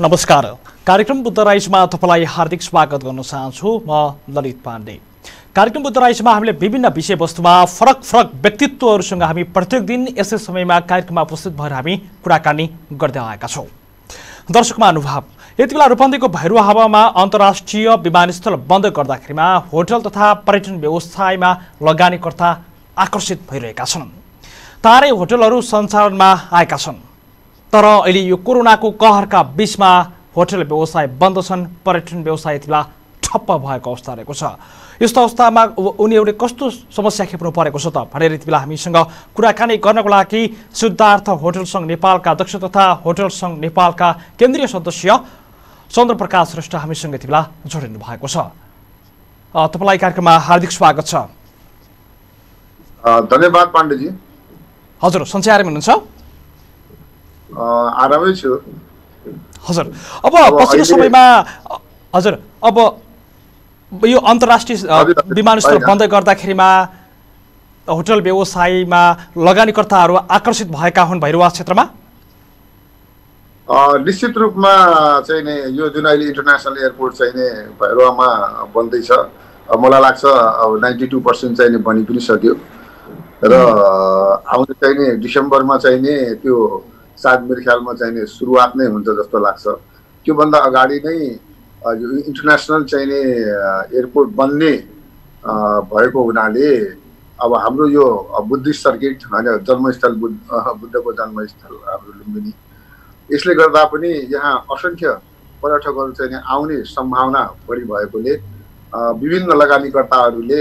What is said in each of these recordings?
नमस्कार। कार्यक्रम बुद्ध राइजमा तपाईलाई हार्दिक स्वागत गर्न चाहन्छु। म ललित पाण्डे। कार्यक्रम बुद्ध राइजमा हामीले विभिन्न विषयवस्तुमा फरक फरक व्यक्तित्वहरूसँग हामी प्रत्येक दिन यसै समयमा कार्यक्रममा उपस्थित भएर हामी कुराकानी गर्दै आएका छौँ। दर्शक महानुभाव, यति बेला रूपन्देहीको भैरवा हावामा अन्तर्राष्ट्रिय विमानस्थल बन्द गर्दाखेरिमा होटल तथा पर्यटन व्यवसायमा लगानीकर्ता आकर्षित भइरहेका छन्। तारै होटलहरू सञ्चालनमा आएका छन्, तर अहिले यो कोरोनाको कहरका बीचमा होटल व्यवसाय बन्द छन्, पर्यटन व्यवसाय यति बेला ठप्प भएको अवस्था रहेको छ। यस्तो अवस्थामा उनीहरूले कस्तो समस्या खेप्नु परेको छ त भनेर यति बेला हामीसँग कुराकानी गर्नको लागि सिद्धार्थ होटल सङ्घ नेपालका अध्यक्ष तथा होटल सङ्घ नेपालका केन्द्रीय सदस्य चन्द्रप्रकाश श्रेष्ठ हामीसँग यति बेला जोडिनु भएको छ। तपाईँलाई कार्यक्रममा हार्दिक स्वागत छ। धन्यवाद पाण्डेजी। हजुर, सन्चै आराम हुनुहुन्छ? आरामै छु हजुर। अब पछिल्लो समयमा हजुर, अब यो अन्तर्राष्ट्रिय विमानस्थल बन्द गर्दाखेरिमा होटल व्यवसायमा लगानीकर्ताहरू आकर्षित भएका हुन् भैरवा क्षेत्रमा? निश्चित रूपमा चाहिँ नि यो जुन अहिले इन्टरनेसनल एयरपोर्ट चाहिँ नि भैरवामा बन्दैछ, मलाई लाग्छ 92% चाहिँ नि बनि पनि सक्यो र आउने चाहिँ नि डिसेम्बरमा चाहिँ नि त्यो सायद मेरो ख्यालमा चाहिँ नि सुरुवात नै हुन्छ जस्तो लाग्छ। त्योभन्दा अगाडि नै यो इन्टरनेसनल चाहिँ नि एयरपोर्ट बन्ने भएको हुनाले अब हाम्रो यो बुद्धिस्ट सर्किट होइन, जन्मस्थल बुद्धको जन्मस्थल हाम्रो लुम्बिनी, यसले गर्दा पनि यहाँ असङ्ख्य पर्यटकहरू चाहिँ नि आउने सम्भावना बढी भएकोले विभिन्न लगानीकर्ताहरूले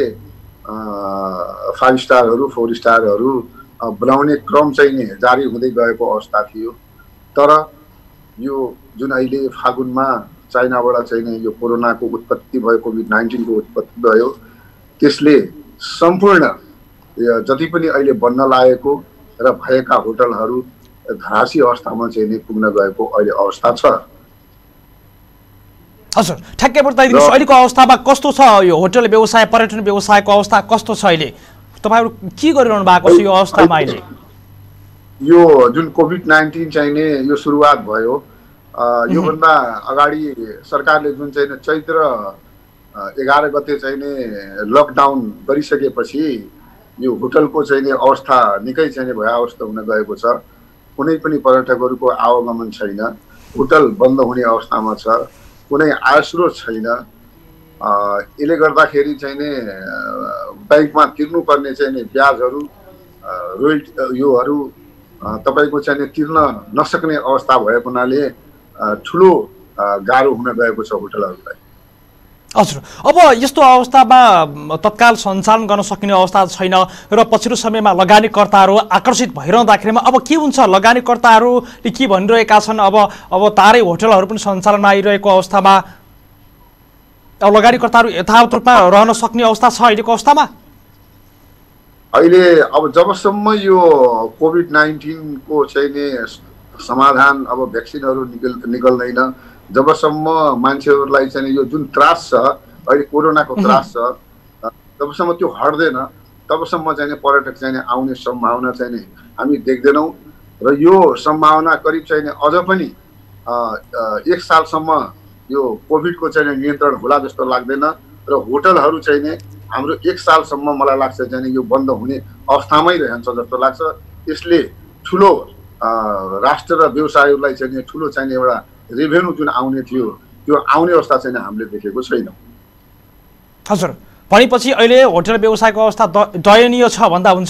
5 स्टारहरू 4 स्टारहरू बनाउने क्रम चाहिँ नि जारी हुँदै गएको अवस्था थियो। तर यो जुन अहिले फागुनमा चाइनाबाट चाहिँ नि यो कोरोनाको उत्पत्ति भयो, कोभिड-19 को उत्पत्ति भयो, त्यसले सम्पूर्ण जति पनि अहिले बन्न लागेको र भएका होटलहरू घाँसी अवस्थामा चाहिँ नि पुग्न गएको अहिले अवस्था छ। हजुर, ठ्याक्कै बताइदिनुहोस् अहिलेको अवस्थामा कस्तो छ यो होटल व्यवसाय पर्यटन व्यवसायको अवस्था कस्तो छ अहिले? तपाईहरु के गरिरहनु भएको छ यो अवस्थामा अहिले? यो जुन कोभिड-19 चाहिँ नि यो सुरुवात भयो, योभन्दा अगाडि सरकारले जुन चाहिँ चैत्र 11 गते चाहिँ नि लकडाउन गरिसकेपछि यो होटलको चाहिँ नि अवस्था निकै चाहिँ नि भयावस्था हुन गएको छ। कुनै पनि पर्यटकहरूको आवागमन छैन, होटल बन्द हुने अवस्थामा छ, कुनै आय स्रोत छैन। यसले गर्दाखेरि चाहिँ नि ब्याङ्कमा तिर्नुपर्ने चाहिँ नि ब्याजहरू रोयल्टी योहरू तपाईँको चाहिँ नि तिर्न नसक्ने अवस्था भएको हुनाले ठुलो गाह्रो हुन गएको छ होटलहरूलाई। हजुर, अब यस्तो अवस्थामा तत्काल सञ्चालन गर्न सकिने अवस्था छैन र पछिल्लो समयमा लगानीकर्ताहरू आकर्षित भइरहँदाखेरिमा अब के हुन्छ? लगानीकर्ताहरूले के भनिरहेका छन्? अब तारै होटलहरू पनि सञ्चालनमा आइरहेको अवस्थामा अब लगानीकर्ताहरू यथावत रूपमा रहन सक्ने अवस्था छ अहिलेको अवस्थामा? अहिले अब जबसम्म यो कोभिड-19 को चाहिँ नि समाधान अब भ्याक्सिनहरू निकल्दैन, जबसम्म मान्छेहरूलाई चाहिँ यो जुन त्रास छ अहिले कोरोनाको त्रास छ, जबसम्म त्यो हट्दैन तबसम्म चाहिँ नि पर्यटक चाहिँ आउने सम्भावना चाहिँ नि हामी देख्दैनौँ। र यो सम्भावना करिब चाहिँ नि अझ पनि 1 सालसम्म यो कोभिडको चाहिँ नियन्त्रण होला जस्तो लाग्दैन र होटलहरू चाहिँ नि हाम्रो 1 सालसम्म मलाई लाग्छ चाहिँ नि यो बन्द हुने अवस्थामै रहन्छ जस्तो लाग्छ। यसले ठुलो राष्ट्र र व्यवसायहरूलाई चाहिँ ठुलो चाहिँ एउटा रेभेन्यू जुन आउने थियो त्यो आउने अवस्था चाहिँ हामीले देखेको छैनौँ। हजुर, भनेपछि अहिले होटल व्यवसायको अवस्था दयनीय छ भन्दा हुन्छ?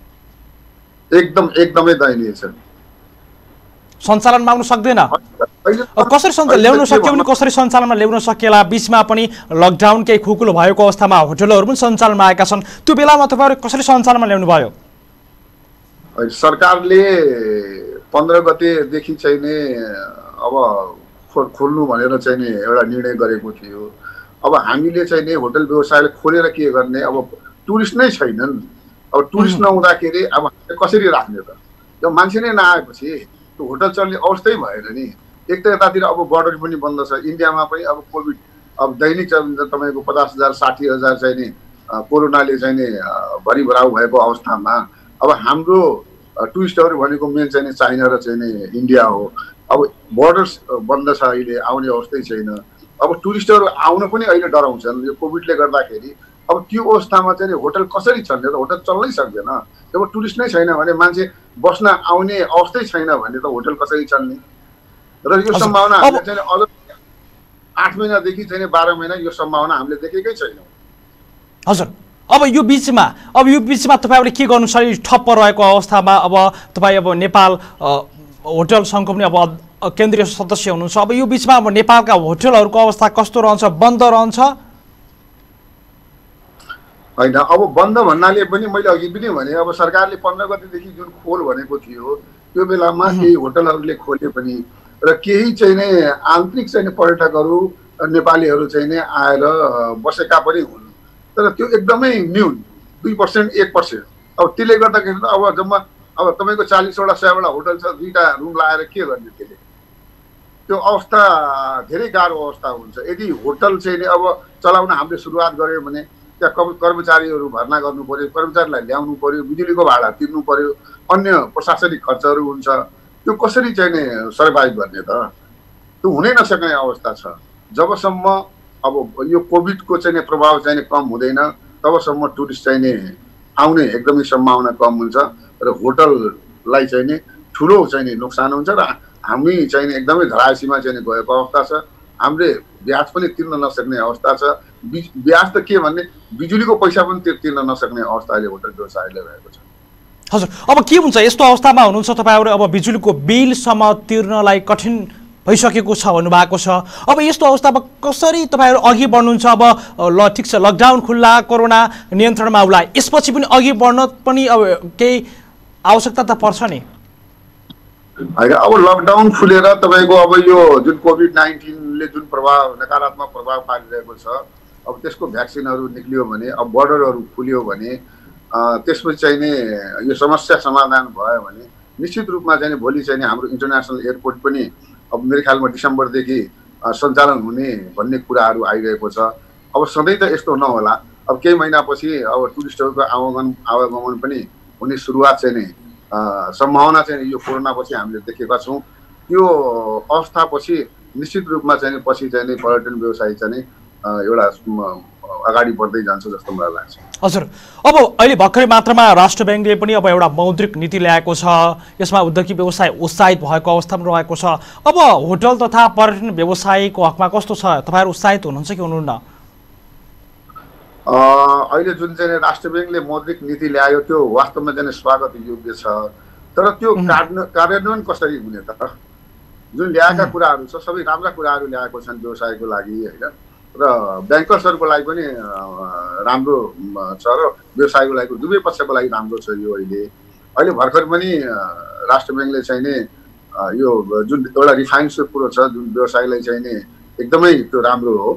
एकदमै दयनीय छ। सञ्चालनमा आउन सक्दैन? कसरी ल्याउन सक्यो भने कसरी सञ्चालनमा ल्याउन सकिएला? बीचमा पनि लकडाउन केही खुकुलो भएको अवस्थामा होटलहरू पनि सञ्चालनमा आएका छन्, त्यो बेलामा तपाईँहरू कसरी सञ्चालनमा ल्याउनु भयो? सरकारले 15 गतेदेखि चाहिँ नि अब खोल्नु भनेर चाहिँ नि एउटा निर्णय गरेको थियो। अब हामीले चाहिँ नि होटल व्यवसायले खोलेर के गर्ने? अब टुरिस्ट नै छैनन्, अब टुरिस्ट नहुँदाखेरि अब कसरी राख्ने त? त्यो मान्छे नै नआएपछि त्यो होटल चल्ने अवस्थै भएन नि। एक त यतातिर अब बोर्डर पनि बन्द छ, इन्डियामा पनि अब कोभिड अब दैनिक तपाईँको 50,000 60,000 चाहिँ नि कोरोनाले चाहिँ नि भरिभराउ भएको अवस्थामा अब हाम्रो टुरिस्टहरू भनेको मेन चाहिँ नि चाइना र चाहिँ नि इन्डिया हो। अब बोर्डर्स बन्द छ, अहिले आउने अवस्थै छैन। अब टुरिस्टहरू आउन पनि अहिले डराउँछन् यो कोभिडले गर्दाखेरि। अब त्यो अवस्थामा चाहिँ नि होटल कसरी चल्ने त? होटल चल्नै सक्दैन। जब टुरिस्ट नै छैन भने, मान्छे बस्न आउने अवस्थै छैन भने त होटल कसरी चल्ने? र यो सम्भावना हामीले चाहिँ अझ 8 महिनादेखि चाहिँ 12 महिना यो सम्भावना हामीले देखेकै छैनौँ। हजुर, अब यो बिचमा तपाईँहरूले के गर्नु छ? ठप्प रहेको अवस्थामा अब तपाईँ अब नेपाल होटल सङ्घको पनि अब केन्द्रीय सदस्य हुनुहुन्छ। अब यो बिचमा अब नेपालका होटलहरूको अवस्था कस्तो रहन्छ? बन्द रहन्छ? होइन, अब बन्द भन्नाले पनि मैले अघि पनि भने, अब सरकारले 15 गतेदेखि जुन खोल भनेको थियो त्यो बेलामा केही होटलहरूले खोले पनि, र केही चाहिँ नै आन्तरिक चाहिँ पर्यटकहरू नेपालीहरू चाहिँ नै आएर बसेका पनि हुन्। तर त्यो एकदमै न्यून, 2% 1%। अब त्यसले गर्दाखेरि अब जम्मा अब तपाईँको 40वटा 100वटा होटल छ, 2टा रुम लगाएर के गर्ने? त्यसले त्यो अवस्था धेरै गाह्रो अवस्था हुन्छ। यदि होटल चाहिँ नि अब चलाउन हामीले सुरुवात गऱ्यौँ भने त्यहाँ कर्मचारीहरू भर्ना गर्नु पर्यो, कर्मचारीलाई ल्याउनु पर्यो, बिजुलीको भाडा तिर्नु पर्यो, अन्य प्रशासनिक खर्चहरू हुन्छ। त्यो कसरी चाहिँ नि सर्भाइभ गर्ने त? त्यो हुनै नसक्ने अवस्था छ। जबसम्म अब यो कोभिडको चाहिँ प्रभाव चाहिँ कम हुँदैन तबसम्म टुरिस्ट चाहिँ नि आउने एकदमै सम्भावना कम हुन्छ र होटललाई चाहिँ नि ठुलो चाहिँ नि नोक्सान हुन्छ र हामी चाहिँ नि एकदमै धराशीमा चाहिँ गएको अवस्था छ। हामीले ब्याज पनि तिर्न नसक्ने अवस्था छ। ब्याज त के भन्ने, बिजुलीको पैसा पनि तिर्न नसक्ने अवस्था अहिले होटल व्यवसायले रहेको छ। हजुर, अब के हुन्छ यस्तो अवस्थामा हुनुहुन्छ तपाईँहरू? अब बिजुलीको बिलसम्म तिर्नलाई कठिन भइसकेको छ भन्नुभएको छ। अब यस्तो अवस्थामा कसरी तपाईँहरू अघि बढ्नुहुन्छ? अब ल ठिक छ, लकडाउन खुल्ला, कोरोना नियन्त्रणमा आउला, यसपछि पनि अघि बढ्न पनि अब केही आवश्यकता त पर्छ नि? होइन, अब लकडाउन खुलेर तपाईँको अब यो जुन कोभिड-19ले जुन प्रभाव, नकारात्मक प्रभाव पारिरहेको छ, अब त्यसको भ्याक्सिनहरू निक्लियो भने, अब बोर्डरहरू खुल्यो भने, त्यसपछि चाहिँ नि यो समस्या समाधान भयो भने निश्चित रूपमा चाहिँ भोलि चाहिँ हाम्रो इन्टरनेसनल एयरपोर्ट पनि अब मेरो ख्यालमा डिसेम्बरदेखि सञ्चालन हुने भन्ने कुराहरू आइरहेको छ। अब सधैँ त यस्तो नहोला, अब केही महिनापछि अब टुरिस्टहरूको आवागमन पनि हुने सुरुवात चाहिँ नि सम्भावना चाहिँ यो कोरोनापछि हामीले देखेका छौँ। त्यो अवस्थापछि निश्चित रूपमा चाहिँ पछि चाहिँ पर्यटन व्यवसाय चाहिँ एउटा अगाडि बढ्दै जान्छ जस्तो मलाई लाग्छ। हजुर, अब अहिले भर्खरै मात्रामा राष्ट्र ब्याङ्कले पनि अब एउटा मौद्रिक नीति ल्याएको छ, यसमा उद्योगिक व्यवसाय उत्साहित भएको अवस्थामा रहेको छ। अब होटल तथा पर्यटन व्यवसायको हकमा कस्तो छ? तपाईँहरू उत्साहित हुनुहुन्छ कि हुनुहुन्न? अहिले जुन चाहिँ राष्ट्र ब्याङ्कले मौद्रिक नीति ल्यायो त्यो वास्तवमा चाहिँ स्वागत योग्य छ। तर त्यो कार्यान्वयन कसरी हुने त? जुन ल्याएका कुराहरू छ सबै राम्रा कुराहरू ल्याएको छन् व्यवसायको लागि होइन, र ब्याङ्कर्सहरूको लागि पनि राम्रो छ र व्यवसायको लागि दुवै पक्षको लागि राम्रो छ यो। अहिले भर्खर पनि राष्ट्र ब्याङ्कले चाहिँ नि यो जुन एउटा रिफाइन्सको कुरो छ जुन व्यवसायलाई चाहिँ नि एकदमै त्यो राम्रो हो,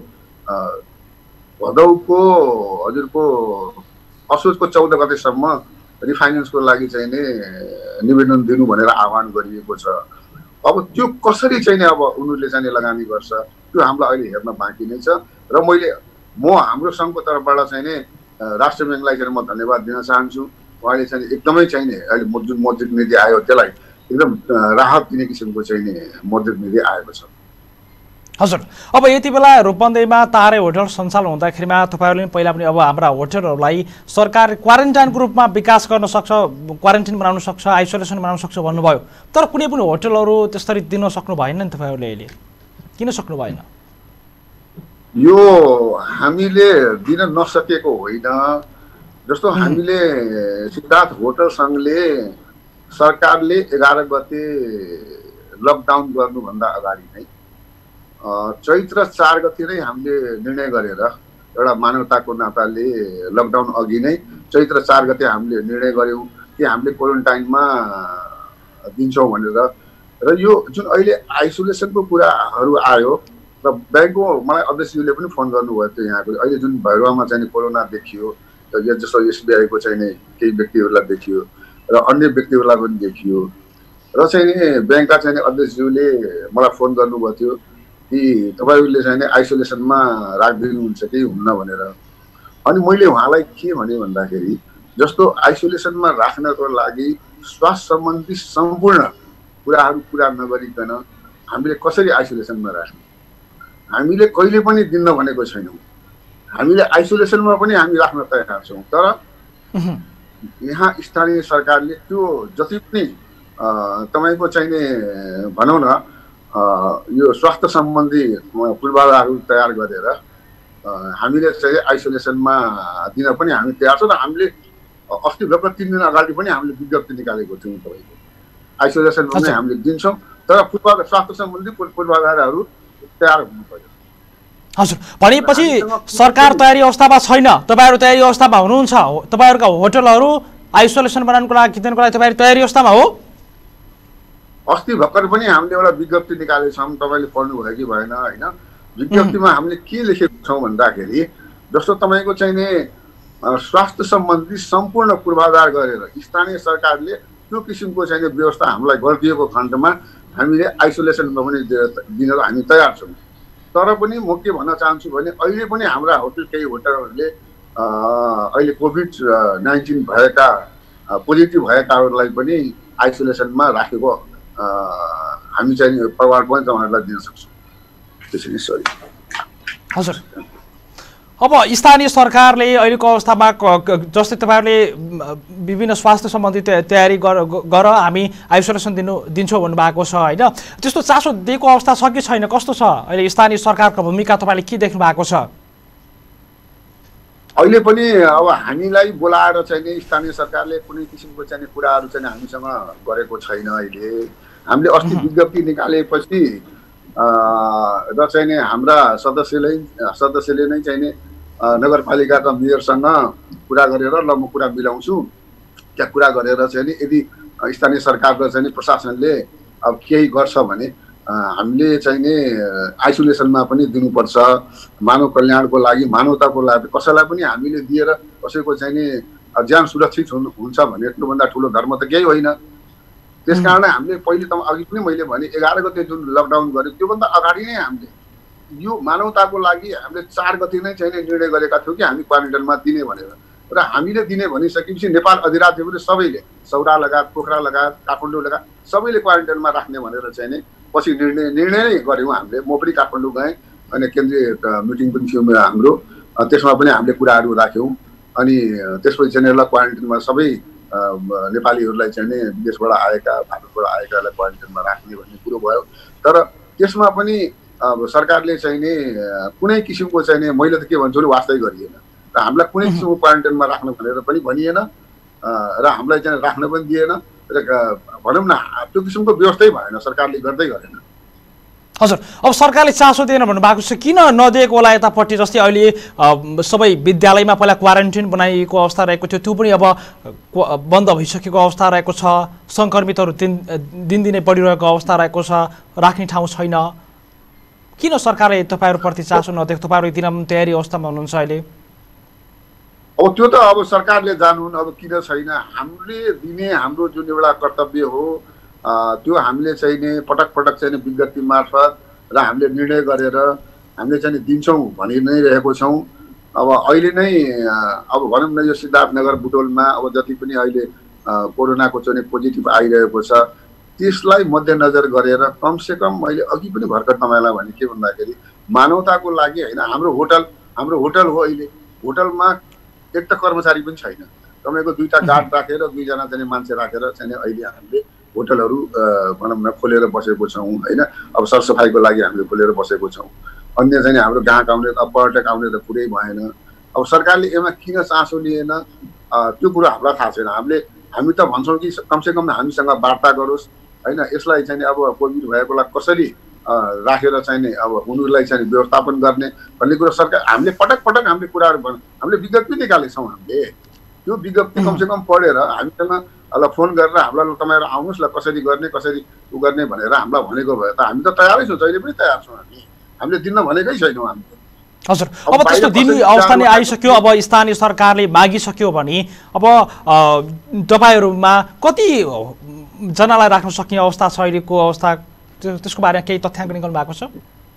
भदौको हजुरको असोजको 14 गतेसम्म रिफाइनेन्सको लागि चाहिँ नि निवेदन दिनु भनेर आह्वान गरिएको छ। अब त्यो कसरी चाहिँ अब उनीहरूले चाहिँ लगानी गर्छ त्यो हामीलाई अहिले हेर्न बाँकी नै छ। र म हाम्रो सङ्घको तर्फबाट चाहिँ नि राष्ट्र ब्याङ्कलाई चाहिँ म धन्यवाद दिन चाहन्छु। उहाँले चाहिँ एकदमै चाहिँ नि अहिले जुन मौद्रिक नीति आयो त्यसलाई एकदम राहत दिने किसिमको चाहिँ नि मौद्रिक नीति आएको छ। हजुर, अब यति बेला रूपन्देहीमा तारे होटल सञ्चालन हुँदाखेरिमा तपाईँहरूले पहिला पनि अब हाम्रा होटलहरूलाई सरकार क्वारेन्टाइनको रूपमा विकास गर्न सक्छ, क्वारेन्टाइन बनाउन सक्छ, आइसोलेसन बनाउन सक्छ भन्नुभयो, तर कुनै पनि होटलहरू त्यसरी दिन सक्नु भएन नि तपाईँहरूले? अहिले किन सक्नु भएन? यो हामीले दिन नसकेको होइन। जस्तो हामीले सिद्धार्थ होटल सङ्घले सरकारले 11 गते लकडाउन गर्नुभन्दा अगाडि नै चैत्र 4 गते नै हामीले निर्णय गरेर एउटा मानवताको नाताले लकडाउन अघि नै चैत्र 4 गते हामीले निर्णय गऱ्यौँ कि हामीले क्वारेन्टाइनमा दिन्छौँ भनेर। र यो जुन अहिले आइसोलेसनको कुराहरू आयो र ब्याङ्कको मलाई अध्यक्षज्यूले पनि फोन गर्नुभयो थियो यहाँको, अहिले जुन भैरवामा चाहिँ कोरोना देखियो जस्तो एसबिआईको चाहिँ केही व्यक्तिहरूलाई देखियो र अन्य व्यक्तिहरूलाई पनि देखियो र चाहिँ ब्याङ्कका चाहिँ अध्यक्षज्यूले मलाई फोन गर्नुभएको थियो कि तपाईँहरूले चाहिँ आइसोलेसनमा राखिदिनुहुन्छ कि हुन्न भनेर। अनि मैले उहाँलाई के भने भन्दाखेरि जस्तो आइसोलेसनमा राख्नको लागि स्वास्थ्य सम्बन्धी सम्पूर्ण कुराहरू पुरा नगरिकन हामीले कसरी आइसोलेसनमा राख्ने? हामीले कहिले पनि दिन्न भनेको छैनौँ। हामीले आइसोलेसनमा पनि हामी राख्न तयार छौँ, तर यहाँ स्थानीय सरकारले त्यो जति पनि तपाईँको चाहिने भनौँ न यो स्वास्थ्य सम्बन्धी पूर्वाधारहरू तयार गरेर हामीले चाहिँ आइसोलेसनमा दिन पनि हामी तयार छौँ। र हामीले अस्ति भर्खर 3 दिन अगाडि पनि हामीले विज्ञप्ति निकालेको थियौँ तपाईँको आइसोलेसनमा पनि हामीले दिन्छौँ, तर स्वास्थ्य सम्बन्धी पूर्वाधारहरू तयार हुनु पर्यो। हजुर, भनेपछि सरकार तयारी अवस्थामा छैन, तपाईँहरू तयारी अवस्थामा हुनुहुन्छ? तपाईँहरूका होटलहरू आइसोलेसन बनाउनको लागि दिनको लागि तपाईँहरू तयारी अवस्थामा हो? अस्ति भर्खर पनि हामीले एउटा विज्ञप्ति निकालेको छौँ, तपाईँले पढ्नुभयो कि भएन होइन? विज्ञप्तिमा हामीले के लेखेको छौँ भन्दाखेरि जस्तो तपाईँको चाहिने स्वास्थ्य सम्बन्धी सम्पूर्ण पूर्वाधार गरेर स्थानीय सरकारले त्यो किसिमको चाहिने व्यवस्था हामीलाई गरिदिएको खण्डमा हामीले आइसोलेसनमा पनि दिन हामी तयार छौँ। तर पनि म के भन्न चाहन्छु भने अहिले पनि हाम्रा केही होटलहरूले अहिले कोभिड-19 भएका पोजिटिभ भएकाहरूलाई पनि आइसोलेसनमा राखेको हामी चाहिँ प्रभाव पनि तपाईँहरूलाई दिन सक्छौँ। त्यसरी सरी। हजुर, अब स्थानीय सरकारले अहिलेको अवस्थामा जस्तै तपाईँहरूले विभिन्न स्वास्थ्य सम्बन्धी तयारी गर हामी आइसोलेसन दिन्छौँ भन्नुभएको छ होइन? त्यस्तो चासो दिएको अवस्था छ कि छैन? कस्तो छ अहिले स्थानीय सरकारको भूमिका? तपाईँले के देख्नु भएको छ? अहिले पनि अब हामीलाई बोलाएर चाहिँ स्थानीय सरकारले कुनै किसिमको चाहिँ कुराहरू चाहिँ हामीसँग गरेको छैन। अहिले हामीले अस्ति विज्ञप्ति निकालेपछि र चाहिँ हाम्रा सदस्यले नै चाहिँ नगरपालिकाका मेयरसँग कुरा गरेर ल म कुरा मिलाउँछु, त्यहाँ कुरा गरेर चाहिँ यदि स्थानीय सरकार र चाहिँ प्रशासनले अब केही गर्छ भने हामीले चाहिँ आइसोलेसनमा पनि दिनुपर्छ। मानव कल्याणको लागि, मानवताको लागि कसैलाई पनि हामीले दिएर कसैको चाहिँ ज्यान सुरक्षित हुन्छ भने त्योभन्दा ठुलो धर्म त केही होइन। त्यसकारण हामीले पहिले त अघि पनि मैले भने 11 गते जुन लकडाउन गर्यो त्योभन्दा अगाडि नै हामीले यो मानवताको लागि हामीले 4 गते नै चाहिँ निर्णय गरेका थियौँ कि हामी क्वारेन्टाइनमा दिने भनेर। र हामीले दिने भनिसकेपछि नेपाल अधिराज्यहरूले सबैले सौरा लगायत पोखरा लगायत काठमाडौँ लगायत सबैले क्वारेन्टाइनमा राख्ने भनेर चाहिँ नि पछि निर्णय नै गऱ्यौँ हामीले। म पनि काठमाडौँ गएँ अनि केन्द्रीय मिटिङ पनि थियो हाम्रो, त्यसमा पनि हामीले कुराहरू राख्यौँ। अनि त्यसपछि चाहिँ ल क्वारेन्टाइनमा सबै नेपालीहरूलाई चाहिँ नि विदेशबाट आएका भारतबाट आएकालाई क्वारेन्टाइनमा राख्ने भन्ने कुरो भयो। तर त्यसमा पनि अब सरकारले चाहिँ नि कुनै किसिमको चाहिँ नि मैले त के भन्छु नि वास्तै गरिएन र हामीलाई कुनै किसिमको क्वारेन्टाइनमा राख्नु भनेर पनि भनिएन र हामीलाई चाहिँ राख्न पनि दिएन र भनौँ न त्यो किसिमको व्यवस्थै भएन, सरकारले गर्दै गरेन। हजुर, अब सरकारले चासो दिएन भन्नुभएको छ, किन नदिएको होला यतापट्टि? जस्तै अहिले सबै विद्यालयमा पहिला क्वारेन्टाइन बनाइएको अवस्था रहेको थियो, त्यो पनि अब बन्द भइसकेको अवस्था रहेको छ। सङ्क्रमितहरू दिनदिनै बढिरहेको अवस्था रहेको छ, राख्ने ठाउँ छैन। किन सरकारले तपाईँहरूप्रति चासो नदिएको? तपाईँहरू एकदम तयारी अवस्थामा हुनुहुन्छ अहिले। अब त्यो त अब सरकारले जानुहुन् अब किन छैन। हामीले दिने हाम्रो जुन एउटा कर्तव्य हो त्यो हामीले चाहिँ नि पटक पटक चाहिँ विज्ञप्ति मार्फत र हामीले निर्णय गरेर हामीले चाहिँ दिन्छौँ भनि नै रहेको छौँ। अब अहिले नै अब भनौँ न यो सिद्धार्थनगर बुटवलमा अब जति पनि अहिले कोरोनाको चाहिँ पोजिटिभ आइरहेको छ त्यसलाई मध्यनजर गरेर कमसेकम मैले अघि पनि भर्खर तपाईँलाई भने के भन्दाखेरि मानवताको लागि होइन, हाम्रो होटल हो। अहिले होटलमा एक त कर्मचारी पनि छैन, तपाईँको 2टा गार्ड राखेर 2जना चाहिँ मान्छे राखेर चाहिँ अहिले हामीले होटलहरू भनौँ न खोलेर बसेको छौँ होइन। अब सरसफाइको लागि हामीले खोलेर बसेको छौँ। अन्य चाहिँ हाम्रो ग्राहक आउने अब पर्यटक आउने त पुरै भएन। अब सरकारले यसमा किन चासो लिएन त्यो कुरो हामीलाई थाहा छैन। हामी त भन्छौँ कि कमसेकम हामीसँग वार्ता गरोस् होइन, यसलाई चाहिँ अब कोभिड भएकोलाई कसरी राखेर चाहिँ अब उनीहरूलाई चाहिँ व्यवस्थापन गर्ने भन्ने कुरो सरकार हामीले पटक पटक हामीले कुराहरू हामीले विज्ञप्ति निकालेको छौँ। हामीले त्यो विज्ञप्ति कमसेकम पढेर हामीसँग फोन गरेर हामीलाई तपाईँहरू आउनुहोस् ल कसरी गर्ने कसरी उ गर्ने भनेर हामीलाई भनेको भए त हामी त तयारै छौँ, जहिले पनि तयार छौँ। हामीले दिन भनेकै छैनौँ हामीले। हजुर, अब त्यस्तो दिने अवस्था नै आइसक्यो, अब स्थानीय सरकारले मागिसक्यो भने अब तपाईँहरूमा कति जनालाई राख्न सक्ने अवस्था छ अहिलेको अवस्था? त्यसको बारेमा केही तथ्याङ्क निकाल्नु भएको छ?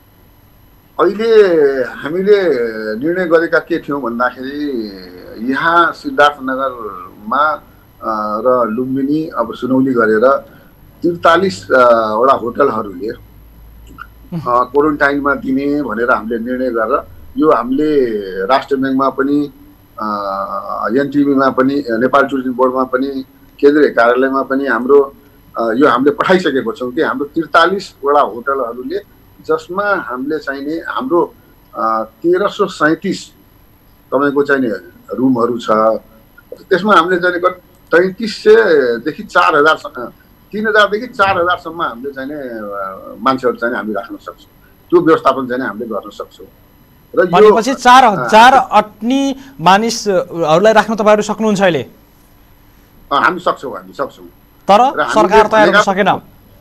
अहिले हामीले निर्णय गरेका के थियौँ भन्दाखेरि यहाँ सिद्धार्थनगर धर्मा र लुम्बिनी अब सुनौली गरेर 43 वटा होटलहरूले क्वारेन्टाइनमा दिने भनेर हामीले निर्णय गरेर यो हामीले राष्ट्र ब्याङ्कमा पनि एनटिभीमा पनि नेपाल टुरिज्म बोर्डमा पनि केन्द्रीय कार्यालयमा पनि हाम्रो यो हामीले पठाइसकेको छौँ कि हाम्रो 43 वटा होटलहरूले जसमा हामीले चाहिने हाम्रो 1337 तपाईँको चाहिने रुमहरू छ त्यसमा हामीले चाहिने 3300 देखि 4000 3000 देखि 4000 हामीले चाहिने मान्छेहरू चाहिँ हामी राख्न सक्छौँ त्यो व्यवस्थापन चाहिँ हामीले गर्न सक्छौँ र भनेपछि 4000 अट्नी मानिसहरूलाई राख्न तपाईहरु सक्नुहुन्छ अहिले हामी सक्छौँ तर सरकार तयार हुन सकेन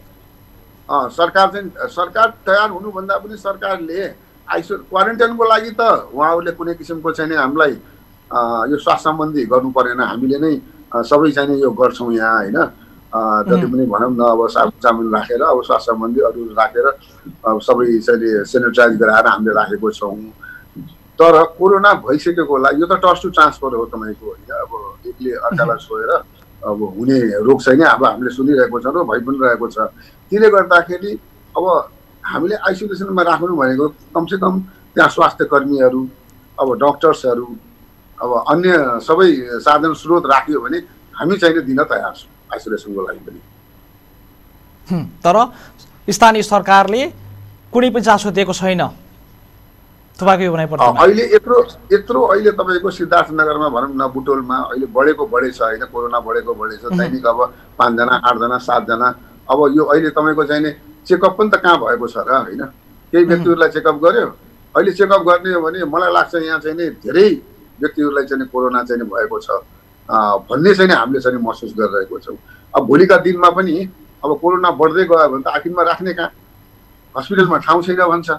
सरकार तयार हुनुभन्दा पनि सरकारले क्वारेन्टाइनको लागि त उहाँहरूले कुनै किसिमको चाहिँ हामीलाई यो स्वास्थ्य सम्बन्धी गर्नु परेन हामीले नै सबै चाहिँ यो गर्छौँ यहाँ हैन जति पनि भनौँ न अब साबुन राखेर अब स्वास्थ्य सम्बन्धी अरू राखेर सबै चाहिँ सेनिटाइज गराएर हामीले राखेको छौँ तर कोरोना भइसकेकोलाई यो त टर्च टु ट्रान्सफर हो तपाईँको होइन अब एकले अर्कालाई छोएर अब हुने रोग छैन अब हामीले सुनिरहेको छौँ र भइ पनि रहेको छ त्यसले गर्दाखेरि अब हामीले आइसोलेसनमा राख्नु भनेको कमसेकम त्यहाँ स्वास्थ्य कर्मीहरू अब डक्टर्सहरू अब अन्य सबै साधन स्रोत राख्यो भने हामी चाहिँ दिन तयार छौँ आइसोलेसनको लागि पनि तर स्थानीय सरकारले कुनै पनि चासो दिएको छैन तपाईको यो भनाइ पर्छ अहिले यत्रो अहिले तपाईको सिद्धार्थनगरमा भनौँ न बुटोलमा अहिले बढेको छ हैन कोरोना बढेको छ दैनिक अब 5 जना 8 जना 7 जना अब यो अहिले तपाईको चाहिँ चेकअप पनि त कहाँ भएको छ र हैन केही व्यक्तिहरूलाई चेकअप गर्यो अहिले चेकअप गर्ने हो भने मलाई लाग्छ यहाँ चाहिँ धेरै व्यक्तिहरूलाई चाहिँ कोरोना चाहिँ भएको छ भन्ने चाहिँ हामीले चाहिँ महसुस गरिरहेको छौँ अब भोलिका दिनमा पनि अब कोरोना बढ्दै गयो भने त आखिरमा राख्ने कहाँ हस्पिटलमा ठाउँ छैन भन्छ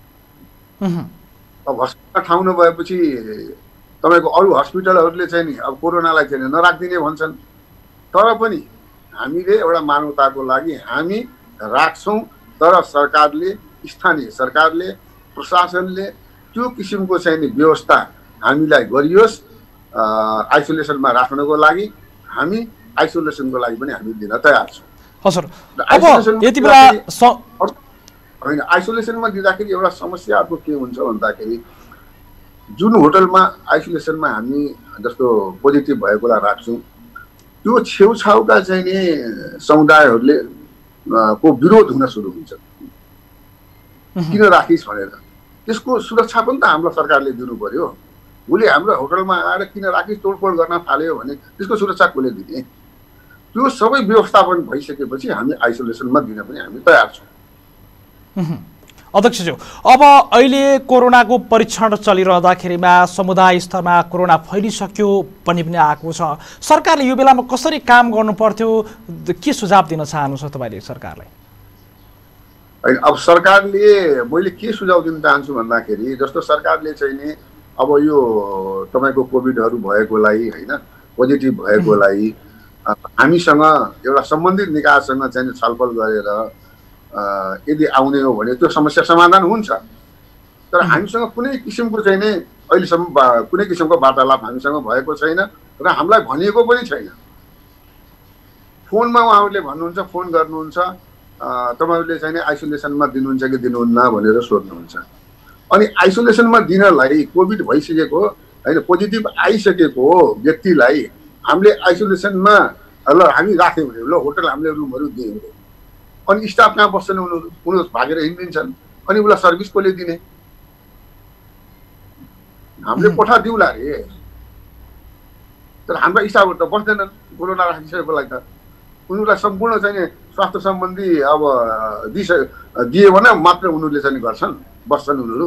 अब हस्पिटलमा ठाउँ नभएपछि तपाईँको अरू हस्पिटलहरूले चाहिँ नि अब कोरोनालाई चाहिँ नराखिदिने भन्छन् तर पनि हामीले एउटा मानवताको लागि हामी राख्छौँ तर सरकारले स्थानीय सरकारले प्रशासनले त्यो किसिमको चाहिँ व्यवस्था हामीलाई गरियोस् आइसोलेसनमा राख्नको लागि हामी आइसोलेसनको लागि पनि हामी दिन तयार छौँ हजुर अब यति बेला हैन आइसोलेसनमा दिँदाखेरि एउटा समस्या अर्को के हुन्छ भन्दाखेरि जुन होटलमा आइसोलेसनमा हामी जस्तो पोजिटिभ भएकोलाई राख्छौँ त्यो छेउछाउका चाहिँ नि समुदायहरूले को विरोध हुन सुरु हुन्छ किन राखिस् भनेर त्यसको सुरक्षा पनि त हाम्रो सरकारले दिनु पर्यो उसले हाम्रो होटलमा आएर किन राखिस् तोडफोड गर्न थाल्यो भने त्यसको सुरक्षा कसले दिने त्यो सबै व्यवस्थापन भइसकेपछि हामी आइसोलेसनमा दिन पनि हामी तयार छौँ अध्यक्षज्यू अब अहिले कोरोनाको परीक्षण चलिरहँदाखेरिमा समुदाय स्तरमा कोरोना फैलिसक्यो भन्ने पनि आएको छ सरकारले यो बेलामा कसरी काम गर्नु पर्थ्यो के सुझाव दिन चाहनुहुन्छ तपाईले सरकारलाई अब सरकारले मैले के सुझाव दिन चाहन्छु भन्दाखेरि जस्तो सरकारले चाहिँ नि अब यो तपाईको कोभिडहरू भएकोलाई हैन पोजिटिभ भएकोलाई हामीसँग एउटा सम्बन्धित निकायसँग चाहिँ छलफल गरेर यदि आउने हो भने त्यो समस्या समाधान हुन्छ तर हामीसँग कुनै किसिमको चाहिँ नि अहिलेसम्म कुनै किसिमको वार्तालाप हामीसँग भएको छैन र हामीलाई भनिएको पनि छैन फोनमा उहाँहरूले भन्नुहुन्छ फोन गर्नुहुन्छ तपाईहरुले चाहिँ नि आइसोलेसनमा दिनुहुन्छ कि दिनुहुन्न भनेर सोध्नुहुन्छ अनि आइसोलेसनमा दिनलाई कोभिड भइसकेको हैन पोजिटिभ आइसकेको व्यक्तिलाई हामीले आइसोलेसनमा ल हामी राख्यौँ भने ल होटल हामीले रुमहरू दियौँ अनि स्टाफ कहाँ बस्छन् उनीहरू भागेर हिँडिदिन्छन् अनि उसलाई सर्भिस कसले दिने हामीले कोठा दिउँला रे तर हाम्रा स्टाफहरू त बस्दैनन् कोरोना राखिसकेकोलाई त उनीहरूलाई सम्पूर्ण चाहिँ स्वास्थ्य सम्बन्धी अब दिए भने मात्र उनीहरूले चाहिँ गर्छन् बस्छन् उनीहरू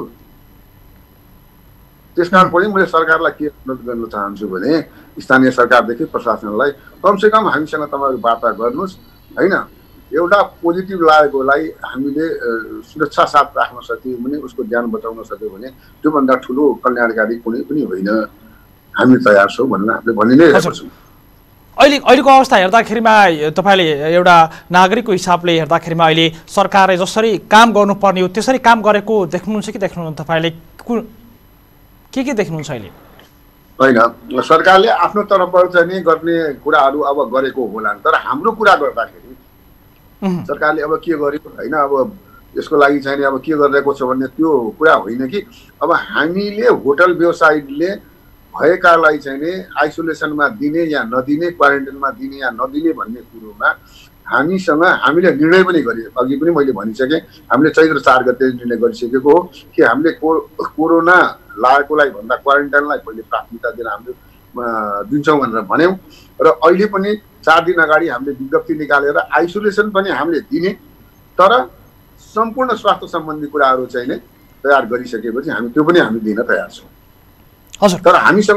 त्यसकारण पनि मैले सरकारलाई के अनुरोध गर्न चाहन्छु भने स्थानीय सरकारदेखि प्रशासनलाई कमसेकम हामीसँग तपाईँहरू वार्ता गर्नुहोस् हैन एउटा पोजिटिभ लागेकोलाई हामीले सुरक्षा साथ राख्न सक्यौँ भने उसको ज्यान बचाउन सक्यौँ भने त्योभन्दा ठुलो कल्याणकारी कुनै पनि होइन हामी तयार छौँ भनेर हामीले भनि नै रहेको छौँ अहिलेको अवस्था हेर्दाखेरिमा तपाईले एउटा नागरिकको हिसाबले हेर्दाखेरिमा अहिले सरकारले जसरी काम गर्नुपर्ने हो त्यसरी काम गरेको देख्नुहुन्छ कि देख्नुहुन्न तपाईले के देख्नुहुन्छ अहिले होइन, सरकारले आफ्नो तर्फबाट चाहिँ नि गर्ने कुराहरू अब गरेको होला, तर हाम्रो कुरा गर्दाखेरि सरकारले अब के गर्यो होइन, अब यसको लागि चाहिँ नि अब के गरिरहेको छ भन्ने त्यो कुरा होइन कि अब हामीले होटल व्यवसायीले भएकालाई चाहिँ नि आइसोलेसनमा दिने या नदिने, क्वारेन्टाइनमा दिने या नदिने भन्ने कुरोमा हामीले निर्णय पनि गरे। अघि पनि मैले भनिसकेँ, हामीले चैत्र 4 गते निर्णय गरिसकेको हो कि हामीले कोरोना लागेकोलाई भन्दा क्वारेन्टाइनलाई पहिले प्राथमिकता दिएर हामीले दिन्छौँ भनेर भन्यौँ र अहिले पनि 4 दिन अगाडि हामीले विज्ञप्ति निकालेर आइसोलेसन पनि हामीले दिने, तर सम्पूर्ण स्वास्थ्य सम्बन्धी कुराहरू चाहिँ नै तयार गरिसकेपछि हामी त्यो पनि हामी दिन तयार छौँ। हजुर, तर हामीसँग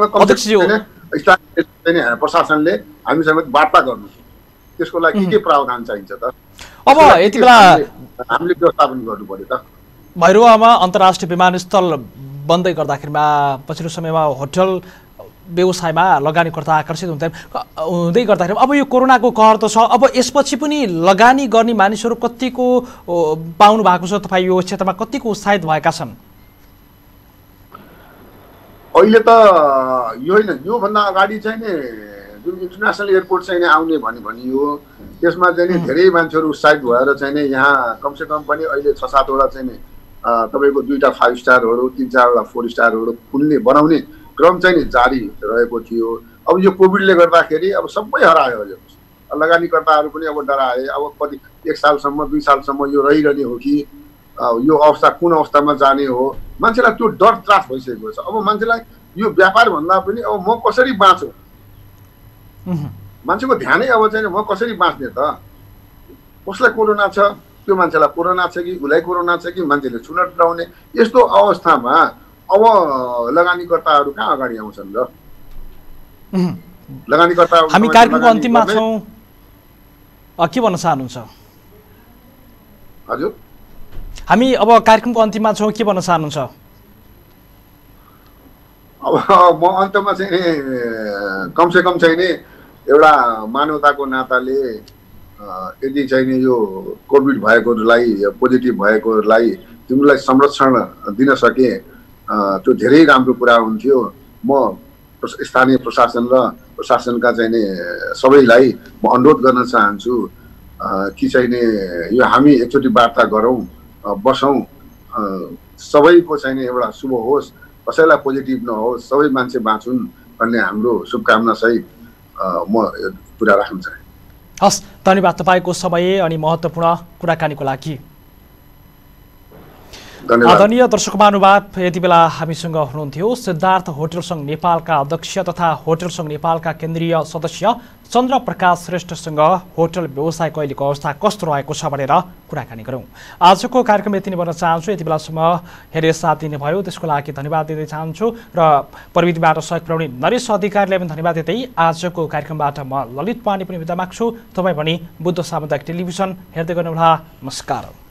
प्रशासनले हामीसँग वार्ता गर्नु, त्यसको लागि के प्रावधान चाहिन्छ त? अब यति बेला हामीले व्यवस्थापन गर्नु पर्यो त। भैरवामा अन्तर्राष्ट्रिय विमानस्थल बन्दै गर्दाखेरिमा पछिल्लो समयमा होटल व्यवसायमा लगानीकर्ता आकर्षित हुँदै गर्दाखेरि अब यो कोरोनाको कहर त छ, अब यसपछि पनि लगानी गर्ने मानिसहरू कतिको पाउनु भएको छ? तपाईँ यो क्षेत्रमा कतिको उत्साहित भएका छन्? अहिले त यो होइन, योभन्दा अगाडि चाहिँ नि जुन इन्टरनेसनल एयरपोर्ट चाहिँ नि आउने भनियो, त्यसमा चाहिँ नि धेरै मान्छेहरू उत्साहित भएर चाहिँ नि यहाँ कमसेकम पनि अहिले 6-7 वटा चाहिँ नि तपाईँको 2टा 5 स्टारहरू, 3-4 वटा 4 स्टारहरू खुल्ने बनाउने क्रम चाहिँ नि जारी रहेको थियो। अब यो कोभिडले गर्दाखेरि अब सबै हरायो, लगानीकर्ताहरू पनि अब डराए। अब कति 1 सालसम्म 2 सालसम्म यो रहिरहने हो कि यो अवस्था कुन अवस्थामा जाने हो, मान्छेलाई त्यो डर त्रास भइसकेको छ। अब मान्छेलाई यो व्यापार भन्दा पनि अब म कसरी बाँचु, मान्छेको ध्यानै अब चाहिँ म कसरी बाँच्ने त, कसलाई कोरोना छ, त्यो मान्छेलाई कोरोना छ कि उसलाई कोरोना छ कि मान्छेले छुन डराउने, यस्तो अवस्थामा अब लगानीकर्ताहरू कहाँ अगाडि आउँछन् र? लगानीकर्ता हामी कार्यक्रमको अन्तिममा छौँ, के भन्न चाहनुहुन्छ? हजुर, हामी अब कार्यक्रमको अन्तिममा छौँ, के भन्न चाहनुहुन्छ? अब म अन्तमा चाहिँ नि कमसेकम चाहिँ नि एउटा मानवताको नाताले यदि चाहिँ नि यो कोभिड भएकोहरूलाई, पोजिटिभ भएकोहरूलाई तिमीलाई संरक्षण दिन सके त्यो धेरै राम्रो कुरा हुन्थ्यो। म स्थानीय प्रशासन र प्रशासनका चाहिँ नि सबैलाई म अनुरोध गर्न चाहन्छु कि चाहिँ नि यो हामी एकचोटि वार्ता गरौँ, बसौँ, सबैको चाहिँ नि एउटा शुभ होस्, कसैलाई पोजिटिभ नहोस्, सबै मान्छे बाँचुन् भन्ने हाम्रो शुभकामना सहित म कुरा राख्न चाहे। हस्, धन्यवाद तपाईँको समय अनि महत्त्वपूर्ण कुराकानीको लागि। आदरणीय दर्शक महानुभाव, यति बेला हामीसँग हुनुहुन्थ्यो सिद्धार्थ होटल सङ्घ नेपालका अध्यक्ष तथा होटल सङ्घ नेपालका केन्द्रीय सदस्य चन्द्र प्रकाश श्रेष्ठसँग होटल व्यवसायको अहिलेको अवस्था कस्तो रहेको छ भनेर कुराकानी गरौँ। आजको कार्यक्रम यति नै भन्न चाहन्छु। यति बेलासम्म हेरेर साथ दिनुभयो त्यसको लागि धन्यवाद दिँदै चाहन्छु र प्रविधिबाट सहयोग पुर्याउने नरेश अधिकारीलाई पनि धन्यवाद दिँदै आजको कार्यक्रमबाट म ललित पाण्डे पनि बिदा माग्छु। तपाईँ पनि बुद्ध सामुदायिक टेलिभिजन हेर्दै गर्नुहोला। नमस्कार।